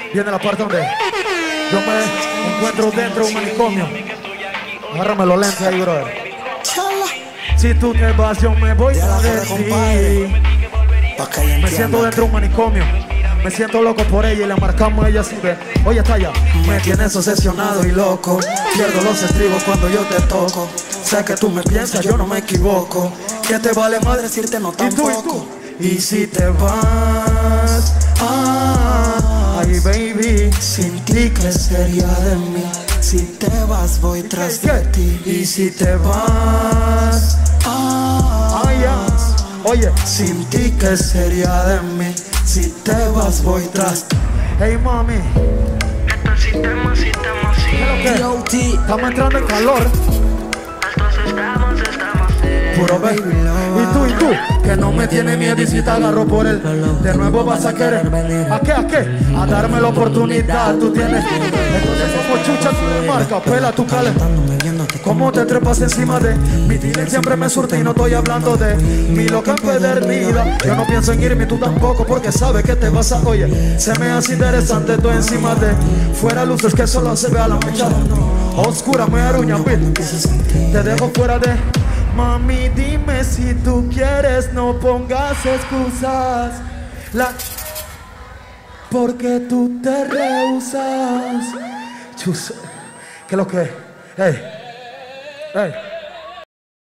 Viene la parte donde yo me encuentro dentro de un manicomio. Agárrame los lentes ahí, brother. Si tú te vas, yo me voy a de ti. Me siento dentro de un manicomio. Me siento loco por ella y le marcamos a ella así de: oye, está allá. Me tienes obsesionado y loco. Pierdo los estribos cuando yo te toco. Sé que tú me piensas, yo no me equivoco. Que te vale madre decirte no tampoco. Y si te vas, ay baby, sin ti ¿qué sería de mí? Si te vas voy tras de ti. Y si te vas, oye, sin ti ¿qué sería de mí? Si te vas voy tras. Hey mami, Esto es sistema, ¿qué? Estamos entrando en calor. Estos estamos Puro baby love. Y tú, que no me tiene miedo y si te agarro por él, de nuevo vas a querer. ¿A qué? A darme la oportunidad. Tú tienes, entonces como chucha tú me marcas, pela tu cale. ¿Cómo te trepas encima de mi dile? Siempre me surte y no estoy hablando de mi loca empedernida. Yo no pienso en irme, tú tampoco, porque sabes que te vas a. Oye, se me hace interesante tú encima de. Fuera luces que solo se ve a la mechada. Oscura me aruña, te dejo fuera de. Mami, dime si tú quieres, no pongas excusas. Porque tú te rehusas. Chus, ¿qué es lo que? Hey.